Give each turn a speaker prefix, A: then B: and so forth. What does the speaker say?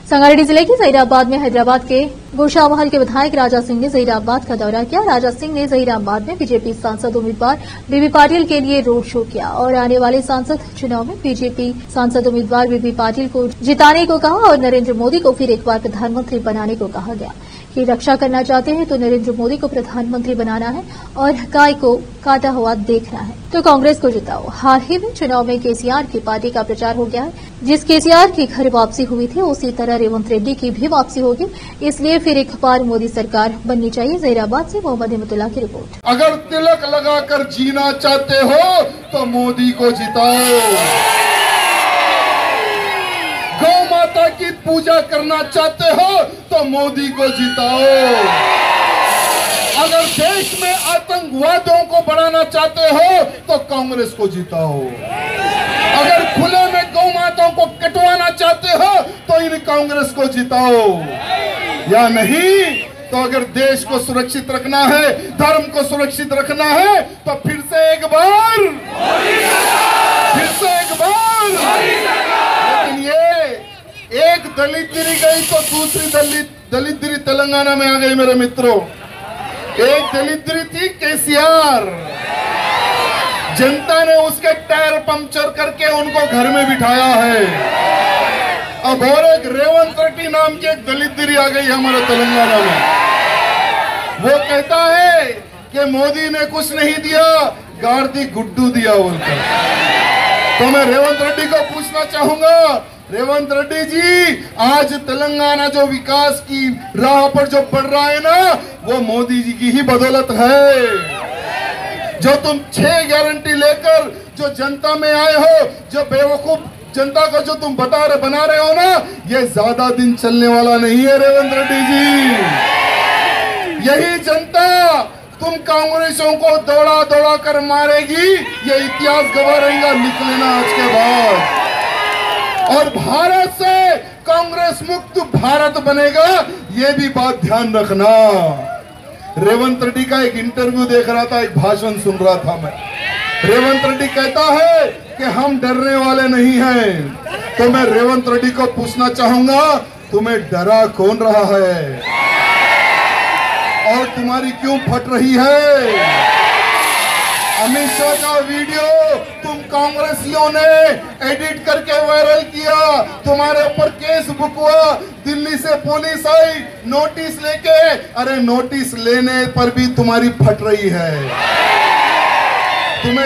A: संगारेड्डी जिले के जहीराबाद में हैदराबाद के गोशामहल के विधायक राजा सिंह ने जहीराबाद का दौरा किया। राजा सिंह ने जहीराबाद में बीजेपी सांसद उम्मीदवार बीबी पाटिल के लिए रोड शो किया और आने वाले सांसद चुनाव में बीजेपी सांसद उम्मीदवार बीबी पाटिल को जिताने को कहा और नरेंद्र मोदी को फिर एक बार प्रधानमंत्री बनाने को कहा गया कि रक्षा करना चाहते हैं तो नरेंद्र मोदी को प्रधानमंत्री बनाना है और गाय को काटा हुआ देखना है तो कांग्रेस को जिताओ। हाल ही में चुनाव में केसीआर की पार्टी का प्रचार हो गया है। जिस केसीआर की घर वापसी हुई थी उसी तरह रेवंत रेड्डी की भी वापसी होगी, इसलिए फिर एक बार मोदी सरकार बननी चाहिए। जहीराबाद से मोहम्मद अहमदुल्लाह की रिपोर्ट।
B: अगर तिलक लगाकर जीना चाहते हो तो मोदी को जिताओ। गौ माता की पूजा करना चाहते हो तो मोदी को जिताओ। अगर देश में आतंकवादियों को बढ़ाना चाहते हो तो कांग्रेस को जिताओ। अगर खुले में गौ माताओं को कटवाना चाहते हो तो इन कांग्रेस को जिताओ। या नहीं तो अगर देश को सुरक्षित रखना है, धर्म को सुरक्षित रखना है तो फिर से एक बार लेकिन ये एक दलित गिरी गई तो दूसरी दलित गिरी तेलंगाना में आ गई। मेरे मित्रों, एक दलित गिरी थी केसीआर, जनता ने उसके टायर पंक्चर करके उनको घर में बिठाया है। अब और एक रेवंत रेड्डी नाम की एक दलित गिरी आ गई हमारे तेलंगाना में। वो कहता है कि मोदी ने कुछ नहीं दिया, गार्दी गुड्डू दिया बोलकर। तो मैं रेवंत रेड्डी को पूछना चाहूंगा, रेवंत रेड्डी जी, आज तेलंगाना जो विकास की राह पर जो बढ़ रहा है ना, वो मोदी जी की ही बदौलत है। जो तुम 6 गारंटी लेकर जो जनता में आए हो, जो बेवकूफ जनता को जो तुम बना रहे हो ना, ये ज्यादा दिन चलने वाला नहीं है रेवंत रेड्डी जी। यही जनता तुम कांग्रेसों को दौड़ा दौड़ा कर मारेगी, ये इतिहास गवाह रहेगा, लिख लेना आज के बाद। और भारत से कांग्रेस मुक्त भारत बनेगा, ये भी बात ध्यान रखना। रेवंत रेड्डी का एक इंटरव्यू देख रहा था, एक भाषण सुन रहा था मैं। रेवंत रेड्डी कहता है कि हम डरने वाले नहीं हैं। तो मैं रेवंत रेड्डी को पूछना चाहूंगा, तुम्हें डरा कौन रहा है और तुम्हारी क्यों फट रही है? अमित शाह का वीडियो तुम कांग्रेसियों ने एडिट करके वायरल किया, तुम्हारे ऊपर केस बुक हुआ, दिल्ली से पुलिस आई नोटिस लेके। अरे नोटिस लेने पर भी तुम्हारी फट रही है।